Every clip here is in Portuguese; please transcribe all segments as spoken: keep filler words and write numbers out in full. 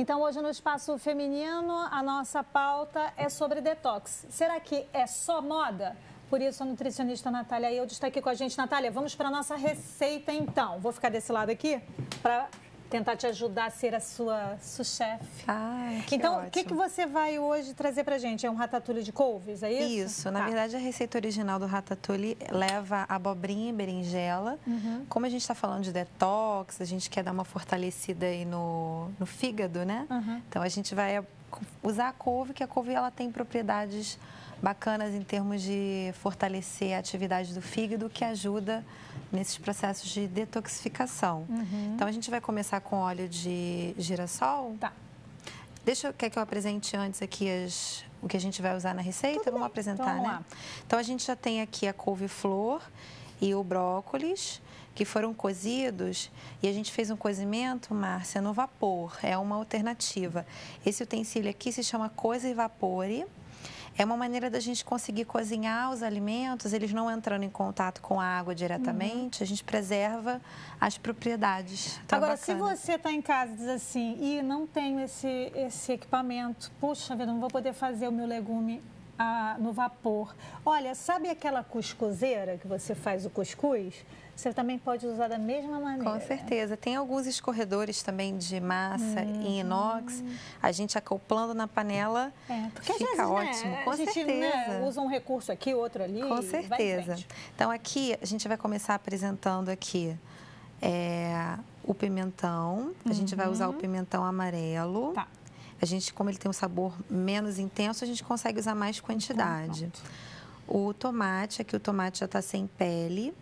Então, hoje no Espaço Feminino, a nossa pauta é sobre detox. Será que é só moda? Por isso, a nutricionista Natália Eudes está aqui com a gente. Natália, vamos para a nossa receita, então. Vou ficar desse lado aqui para tentar te ajudar a ser a sua sous-chefe. Ah, que Então, ótimo. o que, que você vai hoje trazer para a gente? É um ratatouille de couves, é isso? Isso. Na tá. verdade, a receita original do ratatouille leva abobrinha e berinjela. Uhum. Como a gente está falando de detox, a gente quer dar uma fortalecida aí no, no fígado, né? Uhum. Então, a gente vai usar a couve, que a couve ela tem propriedades bacanas em termos de fortalecer a atividade do fígado, que ajuda nesses processos de detoxificação. Uhum. Então, a gente vai começar com óleo de girassol. Tá. Deixa eu, quer que eu apresente antes aqui as, o que a gente vai usar na receita? Tudo vamos bem. apresentar, então, vamos né? lá. Então, a gente já tem aqui a couve-flor e o brócolis, que foram cozidos, e a gente fez um cozimento, Márcia, no vapor. É uma alternativa. Esse utensílio aqui se chama Coze Vapore. É uma maneira da gente conseguir cozinhar os alimentos, eles não entrando em contato com a água diretamente, uhum. a gente preserva as propriedades. Então, agora, é se você está em casa e diz assim, e não tenho esse, esse equipamento, puxa vida, não vou poder fazer o meu legume ah, no vapor. Olha, sabe aquela cuscuzeira que você faz o cuscuz? Você também pode usar da mesma maneira. Com certeza. Tem alguns escorredores também de massa hum, em inox. A gente acoplando na panela é, porque fica vezes, ótimo. Né, com a gente, certeza. Né, usa um recurso aqui, outro ali. Com certeza. Então, aqui a gente vai começar apresentando aqui é, o pimentão. A uhum. gente vai usar o pimentão amarelo. Tá. A gente, como ele tem um sabor menos intenso, a gente consegue usar mais quantidade. Então, o tomate, aqui o tomate já está sem pele.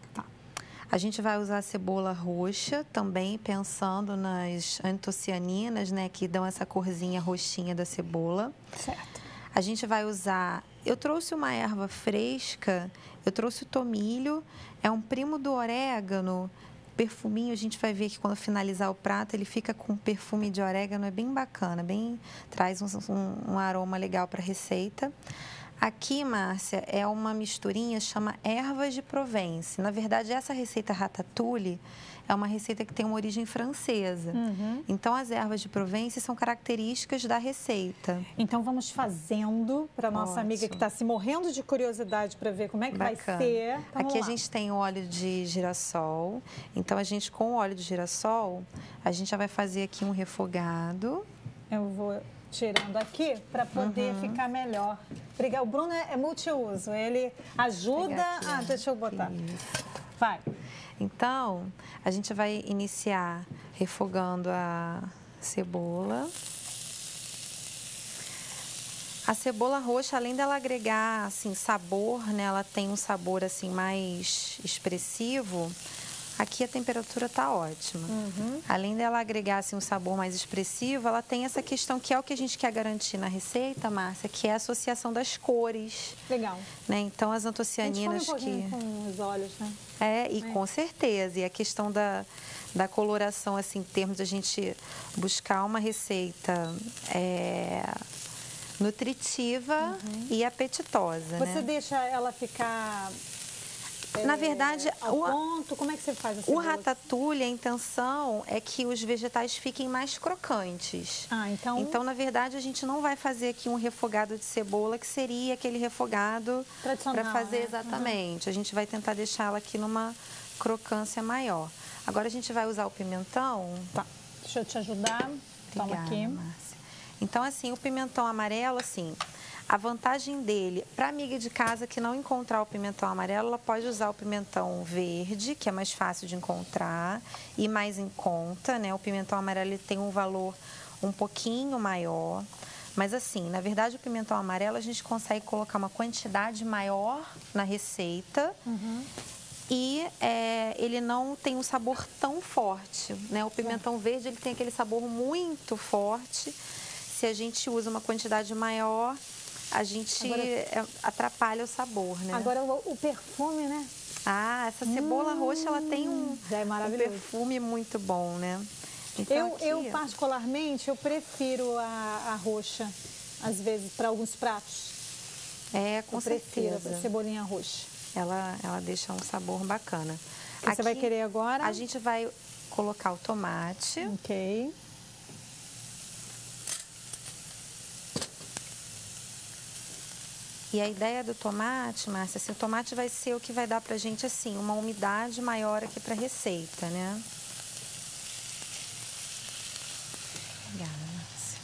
A gente vai usar a cebola roxa, também pensando nas antocianinas, né, que dão essa corzinha roxinha da cebola. Certo. A gente vai usar... Eu trouxe uma erva fresca, eu trouxe o tomilho, é um primo do orégano, perfuminho, a gente vai ver que quando finalizar o prato, ele fica com perfume de orégano, é bem bacana, bem, traz um, um, um aroma legal para a receita. Aqui, Márcia, é uma misturinha, chama ervas de Provence. Na verdade, essa receita ratatouille é uma receita que tem uma origem francesa. Uhum. Então, as ervas de Provence são características da receita. Então, vamos fazendo para a nossa Ótimo. amiga que está se morrendo de curiosidade para ver como é que Bacana. vai ser. Vamos Aqui lá. a gente tem o óleo de girassol. Então, a gente, com o óleo de girassol, a gente já vai fazer aqui um refogado. Eu vou... tirando aqui para poder uhum. ficar melhor. Obrigada. O Bruno é, é multiuso, ele ajuda... Aqui, ah, deixa eu botar. Isso. Vai. Então, a gente vai iniciar refogando a cebola. A cebola roxa, além dela agregar assim, sabor, né, ela tem um sabor assim, mais expressivo. Aqui a temperatura está ótima. Uhum. Além dela agregar assim, um sabor mais expressivo, ela tem essa questão que é o que a gente quer garantir na receita, Márcia, que é a associação das cores. Legal. Né? Então, as antocianinas a gente come um que... com os olhos, né? É, e é. com certeza. E a questão da, da coloração, assim, em termos de a gente buscar uma receita... É... nutritiva uhum. e apetitosa. Você né? deixa ela ficar... Na verdade, ao o, ponto, como é que você faz a o ratatouille, a intenção é que os vegetais fiquem mais crocantes. Ah, então... Então, na verdade, a gente não vai fazer aqui um refogado de cebola, que seria aquele refogado para fazer, né? Exatamente. Uhum. A gente vai tentar deixá-la aqui numa crocância maior. Agora, a gente vai usar o pimentão. Tá, deixa eu te ajudar. Toma Obrigada, aqui. Márcia. Então, assim, o pimentão amarelo, assim... A vantagem dele, para a amiga de casa que não encontrar o pimentão amarelo, ela pode usar o pimentão verde, que é mais fácil de encontrar e mais em conta, né? O pimentão amarelo ele tem um valor um pouquinho maior. Mas assim, na verdade, o pimentão amarelo a gente consegue colocar uma quantidade maior na receita. Uhum. E é, ele não tem um sabor tão forte, né? O pimentão verde ele tem aquele sabor muito forte. Se a gente usa uma quantidade maior... a gente agora, atrapalha o sabor, né? Agora, o, o perfume, né? Ah, essa cebola hum, roxa, ela tem um, já é maravilhoso. um perfume muito bom, né? Então, eu, aqui, eu, particularmente, eu prefiro a, a roxa, às vezes, para alguns pratos. É, com eu certeza. prefiro a cebolinha roxa. Ela, ela deixa um sabor bacana. E aqui, você vai querer agora? A gente vai colocar o tomate. Ok. E a ideia do tomate, Márcia, assim, o tomate vai ser o que vai dar pra gente, assim, uma umidade maior aqui pra receita, né? Obrigada, Márcia.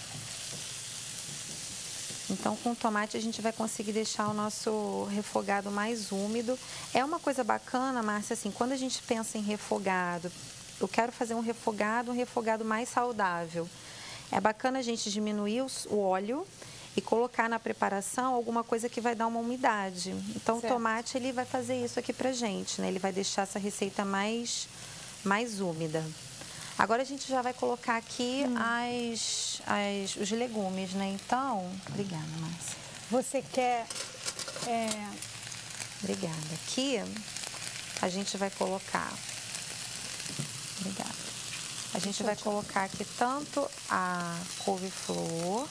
Então, com o tomate, a gente vai conseguir deixar o nosso refogado mais úmido. É uma coisa bacana, Márcia, assim, quando a gente pensa em refogado, eu quero fazer um refogado, um refogado mais saudável. É bacana a gente diminuir o óleo e colocar na preparação alguma coisa que vai dar uma umidade. Então, certo. O tomate, ele vai fazer isso aqui pra gente, né? Ele vai deixar essa receita mais, mais úmida. Agora, a gente já vai colocar aqui hum. as, as, os legumes, né? Então, obrigada, Márcia. Você quer... É... Obrigada. Aqui, a gente vai colocar... Obrigada. A gente vai colocar aqui tanto a couve-flor...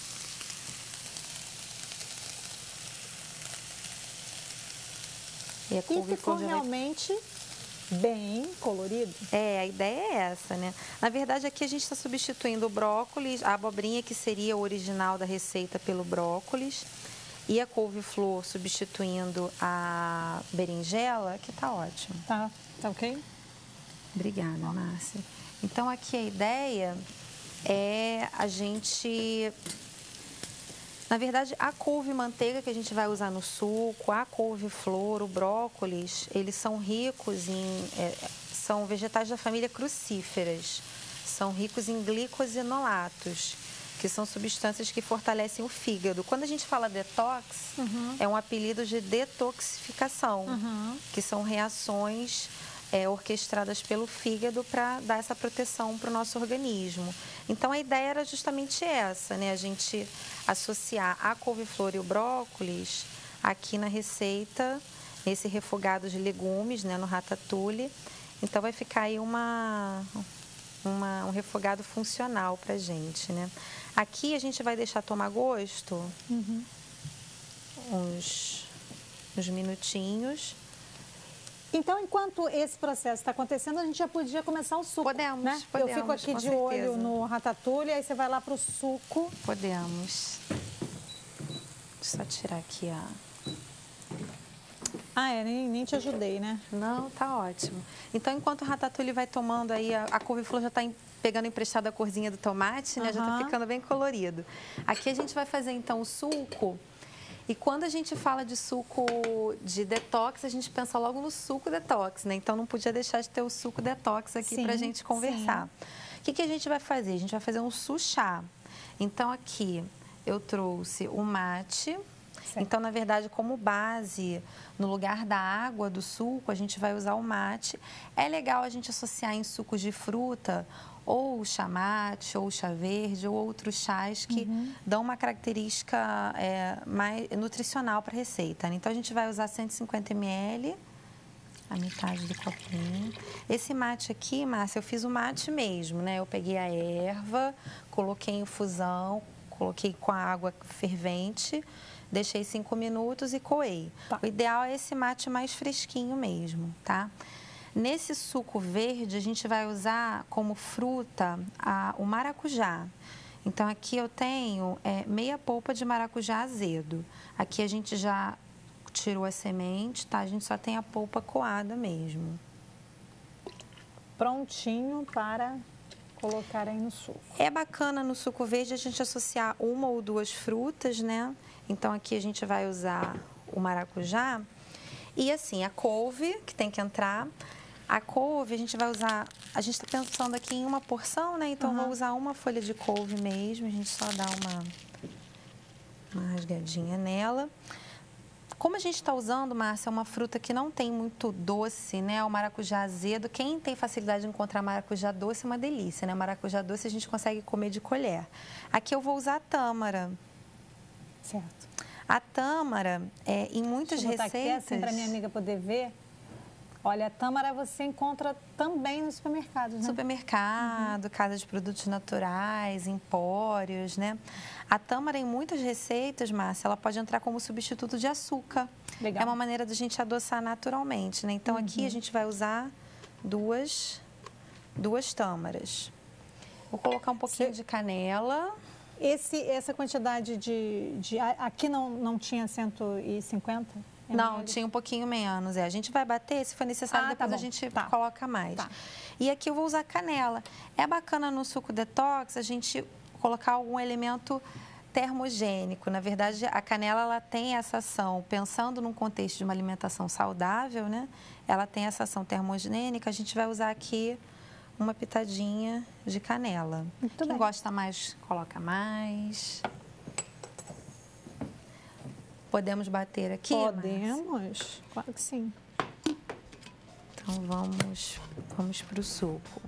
E, a e ficou realmente vai... bem colorido. É, a ideia é essa, né? Na verdade, aqui a gente está substituindo o brócolis, a abobrinha, que seria o original da receita, pelo brócolis, e a couve-flor substituindo a berinjela, que tá ótimo. Tá, tá ok? Obrigada, Márcia. Então, aqui a ideia é a gente... Na verdade, a couve-manteiga que a gente vai usar no suco, a couve-flor, o brócolis, eles são ricos em... É, são vegetais da família crucíferas. São ricos em glicosinolatos, que são substâncias que fortalecem o fígado. Quando a gente fala detox, uhum. é um apelido de detoxificação, uhum. que são reações... É, orquestradas pelo fígado para dar essa proteção para o nosso organismo. Então, a ideia era justamente essa, né? A gente associar a couve-flor e o brócolis aqui na receita, nesse refogado de legumes, né? No ratatouille. Então, vai ficar aí uma, uma, um refogado funcional para a gente, né? Aqui, a gente vai deixar tomar gosto uhum. uns, uns minutinhos. Então, enquanto esse processo está acontecendo, a gente já podia começar o suco, podemos, né? Podemos, Eu fico aqui de certeza. olho no ratatouille, aí você vai lá para o suco. Podemos. Só tirar aqui a... Ah, é, nem, nem te ajudei, né? Não, tá ótimo. Então, enquanto o ratatouille vai tomando aí, a, a couve-flor já está pegando emprestada a corzinha do tomate, né? Uhum. Já está ficando bem colorido. Aqui a gente vai fazer, então, o suco... E quando a gente fala de suco de detox, a gente pensa logo no suco detox, né? Então, não podia deixar de ter o suco detox aqui para a gente conversar. O que, que a gente vai fazer? A gente vai fazer um suchá. Então, aqui eu trouxe o mate. Certo. Então, na verdade, como base, no lugar da água do suco, a gente vai usar o mate. É legal a gente associar em sucos de fruta ou o chá mate, ou o chá verde, ou outros chás que uhum. dão uma característica é, mais nutricional para a receita. Então, a gente vai usar cento e cinquenta mililitros, a metade do copinho. Esse mate aqui, Márcia, eu fiz o mate mesmo, né? Eu peguei a erva, coloquei em infusão, coloquei com a água fervente, deixei cinco minutos e coei. Tá. O ideal é esse mate mais fresquinho mesmo, tá? Nesse suco verde, a gente vai usar como fruta a, o maracujá. Então, aqui eu tenho é, meia polpa de maracujá azedo. Aqui a gente já tirou a semente, tá? A gente só tem a polpa coada mesmo. Prontinho para colocar aí no suco. É bacana no suco verde a gente associar uma ou duas frutas, né? Então, aqui a gente vai usar o maracujá. E, assim, a couve, que tem que entrar... A couve, a gente vai usar... A gente está pensando aqui em uma porção, né? Então, uhum. vou usar uma folha de couve mesmo. A gente só dá uma, uma rasgadinha nela. Como a gente está usando, Márcia, uma fruta que não tem muito doce, né? O maracujá azedo. Quem tem facilidade de encontrar maracujá doce é uma delícia, né? Maracujá doce a gente consegue comer de colher. Aqui eu vou usar a tâmara. Certo. A tâmara, é, em muitas Deixa eu botar receitas... aqui assim para minha amiga poder ver. Olha, a tâmara você encontra também nos supermercados, né? Supermercado, uhum. casa de produtos naturais, empórios, né? A tâmara, em muitas receitas, Márcia, ela pode entrar como substituto de açúcar. Legal. É uma maneira da gente adoçar naturalmente, né? Então, uhum. aqui a gente vai usar duas, duas tâmaras. Vou colocar um pouquinho Você... de canela. Esse, essa quantidade de, de... Aqui não, não tinha cento e cinquenta? Não, tinha um pouquinho menos. É. A gente vai bater, se for necessário, ah, depois tá a gente tá. coloca mais. Tá. E aqui eu vou usar canela. É bacana no suco detox a gente colocar algum elemento termogênico. Na verdade, a canela ela tem essa ação, pensando num contexto de uma alimentação saudável, né? Ela tem essa ação termogênica. A gente vai usar aqui uma pitadinha de canela. Muito Quem bem. gosta mais, coloca mais. Podemos bater aqui? Podemos, Márcia? claro que sim. Então vamos, vamos para o suco.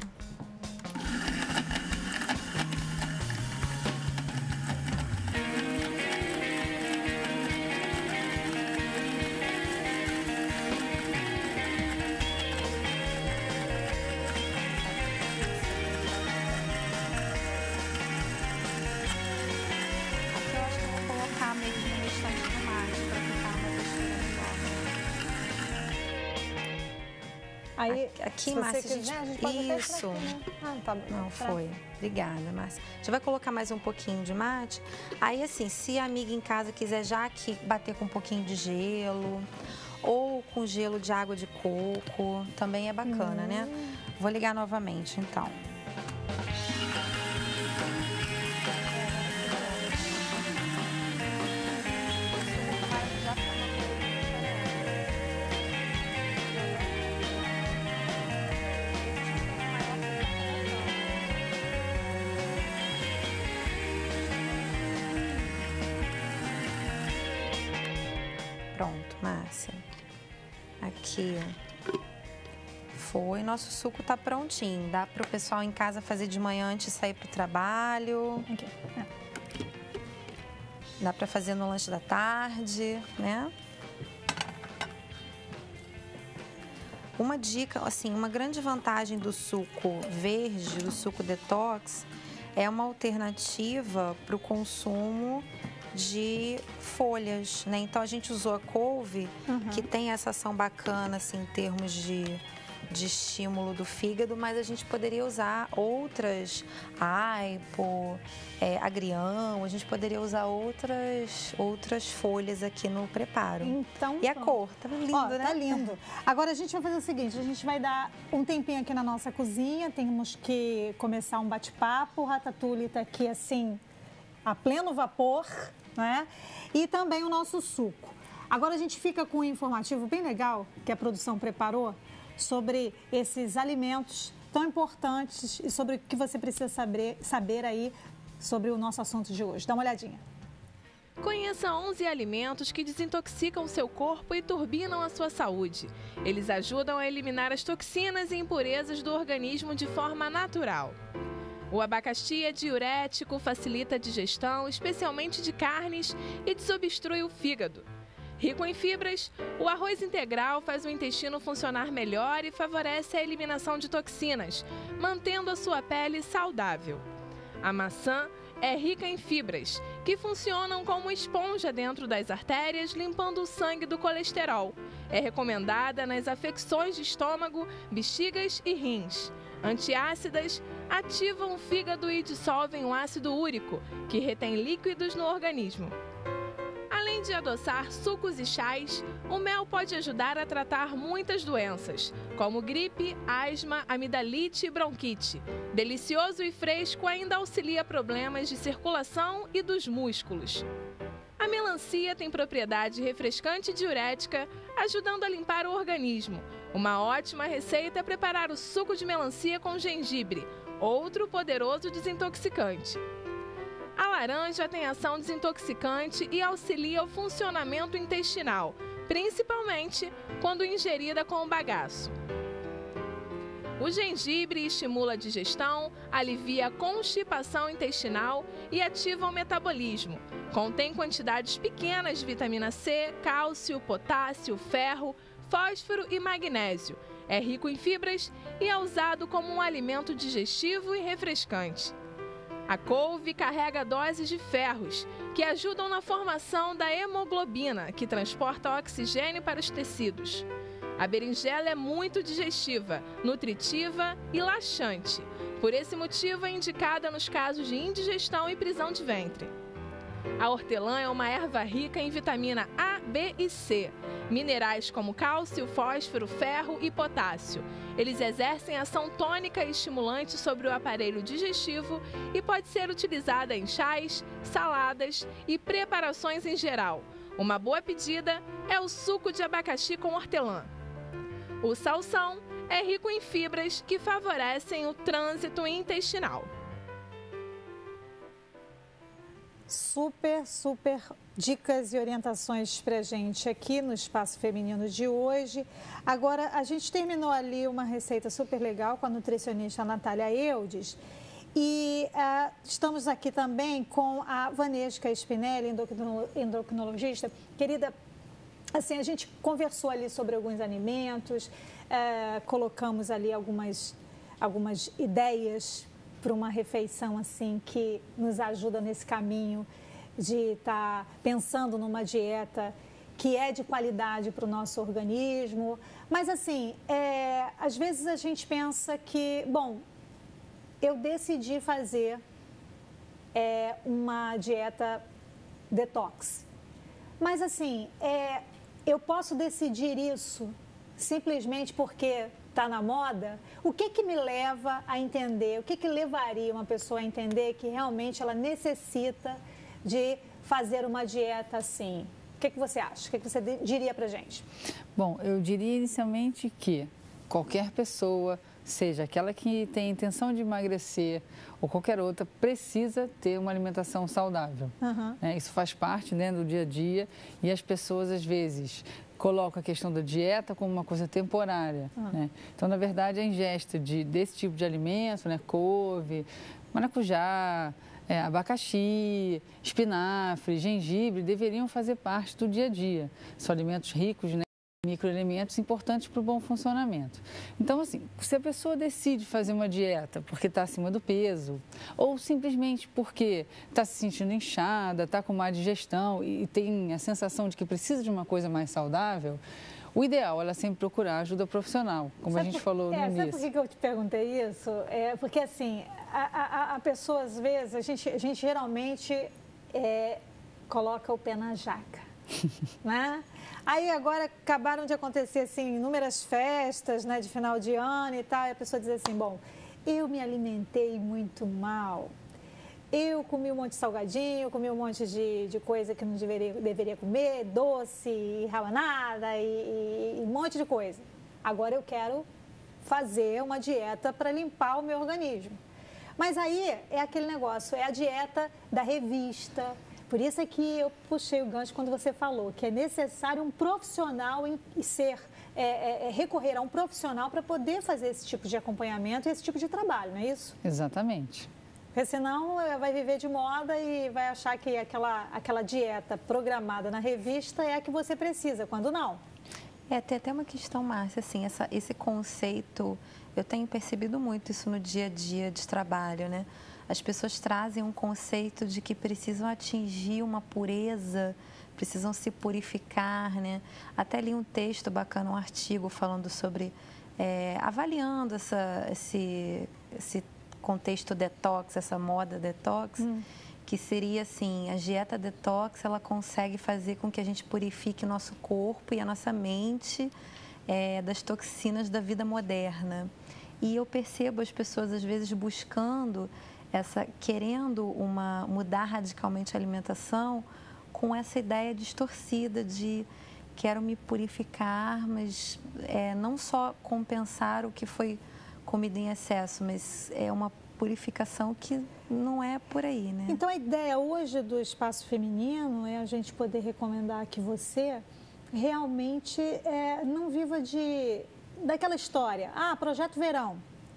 Aí, aqui, se Márcia, você quiser, a gente pode isso. até aqui, né? Ah, tá bom. Não, pra... foi. Obrigada, Márcia. A gente vai colocar mais um pouquinho de mate. Aí, assim, se a amiga em casa quiser já aqui bater com um pouquinho de gelo ou com gelo de água de coco, também é bacana, hum. né? Vou ligar novamente, então. Pronto, Márcia. Aqui, foi. Nosso suco tá prontinho. Dá para o pessoal em casa fazer de manhã antes de sair para o trabalho. Aqui. É. Dá para fazer no lanche da tarde, né? Uma dica, assim, uma grande vantagem do suco verde, do suco detox, é uma alternativa para o consumo de folhas, né? Então a gente usou a couve, uhum. que tem essa ação bacana assim, em termos de, de estímulo do fígado, mas a gente poderia usar outras, aipo, é, agrião, a gente poderia usar outras, outras folhas aqui no preparo. Então, e a cor, tá lindo, ó, né? Tá lindo. Agora a gente vai fazer o seguinte, a gente vai dar um tempinho aqui na nossa cozinha, temos que começar um bate-papo, o Ratatouille tá aqui assim, a pleno vapor, né? E também o nosso suco. Agora a gente fica com um informativo bem legal que a produção preparou sobre esses alimentos tão importantes e sobre o que você precisa saber, saber aí sobre o nosso assunto de hoje. Dá uma olhadinha. Conheça onze alimentos que desintoxicam seu corpo e turbinam a sua saúde. Eles ajudam a eliminar as toxinas e impurezas do organismo de forma natural. O abacaxi é diurético, facilita a digestão, especialmente de carnes, e desobstrui o fígado. Rico em fibras, o arroz integral faz o intestino funcionar melhor e favorece a eliminação de toxinas, mantendo a sua pele saudável. A maçã é rica em fibras, que funcionam como esponja dentro das artérias, limpando o sangue do colesterol. É recomendada nas afecções de estômago, bexigas e rins. Antiácidas ativam o fígado e dissolvem o ácido úrico, que retém líquidos no organismo. Além de adoçar sucos e chás, o mel pode ajudar a tratar muitas doenças, como gripe, asma, amidalite e bronquite. Delicioso e fresco, ainda auxilia problemas de circulação e dos músculos. A melancia tem propriedade refrescante e diurética, ajudando a limpar o organismo. Uma ótima receita é preparar o suco de melancia com gengibre, outro poderoso desintoxicante. A laranja tem ação desintoxicante e auxilia o funcionamento intestinal, principalmente quando ingerida com bagaço. O gengibre estimula a digestão, alivia a constipação intestinal e ativa o metabolismo. Contém quantidades pequenas de vitamina C, cálcio, potássio, ferro, fósforo e magnésio. É rico em fibras e é usado como um alimento digestivo e refrescante. A couve carrega doses de ferros, que ajudam na formação da hemoglobina, que transporta oxigênio para os tecidos. A berinjela é muito digestiva, nutritiva e laxante. Por esse motivo, é indicada nos casos de indigestão e prisão de ventre. A hortelã é uma erva rica em vitamina A, B e C, minerais como cálcio, fósforo, ferro e potássio. Eles exercem ação tônica e estimulante sobre o aparelho digestivo e pode ser utilizada em chás, saladas e preparações em geral. Uma boa pedida é o suco de abacaxi com hortelã. O salsão é rico em fibras que favorecem o trânsito intestinal. Super, super dicas e orientações para a gente aqui no Espaço Feminino de hoje. Agora, a gente terminou ali uma receita super legal com a nutricionista Natália Eudes. E uh, estamos aqui também com a Vanesca Spinelli, endocrinologista. Querida, assim, a gente conversou ali sobre alguns alimentos, uh, colocamos ali algumas, algumas ideias para uma refeição assim que nos ajuda nesse caminho de estar tá pensando numa dieta que é de qualidade para o nosso organismo. Mas assim, é, às vezes a gente pensa que, bom, eu decidi fazer é, uma dieta detox. Mas assim, é, eu posso decidir isso simplesmente porque está na moda? O que que me leva a entender, o que que levaria uma pessoa a entender que realmente ela necessita de fazer uma dieta assim? O que que você acha? O que que você diria pra gente? Bom, eu diria inicialmente que qualquer pessoa, seja aquela que tem a intenção de emagrecer ou qualquer outra, precisa ter uma alimentação saudável. Uhum. É, isso faz parte, né, do dia a dia e as pessoas às vezes coloca a questão da dieta como uma coisa temporária, uhum. né? Então, na verdade, a ingesta de, desse tipo de alimento, né, couve, maracujá, é, abacaxi, espinafre, gengibre, deveriam fazer parte do dia a dia. São alimentos ricos, né, em microelementos importantes para o bom funcionamento. Então, assim, se a pessoa decide fazer uma dieta porque está acima do peso, ou simplesmente porque está se sentindo inchada, está com má digestão e tem a sensação de que precisa de uma coisa mais saudável, o ideal é ela sempre procurar ajuda profissional, como sabe a gente por, falou no é, início. Sabe por que eu te perguntei isso? É porque, assim, a, a, a pessoa, às vezes, a gente, a gente geralmente é, coloca o pé na jaca, né? Aí agora acabaram de acontecer assim, inúmeras festas, né, de final de ano e tal, e a pessoa diz assim, bom, eu me alimentei muito mal, eu comi um monte de salgadinho, comi um monte de, de coisa que não deveria, deveria comer, doce, e rabanada e, e, e um monte de coisa. Agora eu quero fazer uma dieta para limpar o meu organismo. Mas aí é aquele negócio, é a dieta da revista. Por isso é que eu puxei o gancho quando você falou que é necessário um profissional em, em ser, é, é, é recorrer a um profissional para poder fazer esse tipo de acompanhamento e esse tipo de trabalho, não é isso? Exatamente. Porque senão vai viver de moda e vai achar que aquela, aquela dieta programada na revista é a que você precisa, quando não. É, tem até uma questão, Márcia, assim, essa, esse conceito, eu tenho percebido muito isso no dia a dia de trabalho, né? As pessoas trazem um conceito de que precisam atingir uma pureza, precisam se purificar, né? Até li um texto bacana, um artigo falando sobre, é, avaliando essa, esse, esse contexto detox, essa moda detox, hum. que seria assim, a dieta detox, ela consegue fazer com que a gente purifique o nosso corpo e a nossa mente é, das toxinas da vida moderna. E eu percebo as pessoas, às vezes, buscando... Essa, querendo uma, mudar radicalmente a alimentação com essa ideia distorcida de quero me purificar, mas é, não só compensar o que foi comido em excesso, mas é uma purificação que não é por aí, né? Então, a ideia hoje do Espaço Feminino é a gente poder recomendar que você realmente é, não viva de, daquela história, ah, projeto verão,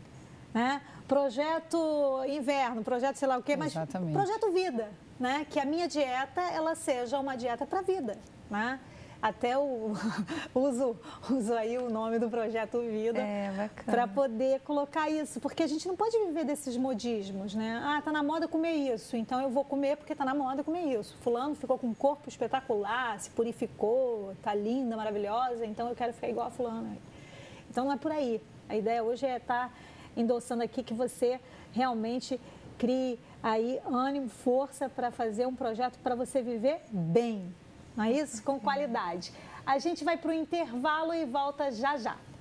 né? Projeto inverno, projeto sei lá o quê, mas Exatamente. Projeto vida, né? Que a minha dieta, ela seja uma dieta para a vida, né? até o, uso, uso aí o nome do Projeto Vida é, para poder colocar isso, porque a gente não pode viver desses modismos, né? Ah, tá na moda comer isso, então eu vou comer porque tá na moda comer isso. Fulano ficou com um corpo espetacular, se purificou, tá linda, maravilhosa, então eu quero ficar igual a fulano. Então não é por aí. A ideia hoje é estar tá endossando aqui que você realmente crie aí ânimo, força para fazer um projeto para você viver bem. Não é isso? Com qualidade. A gente vai para o intervalo e volta já já.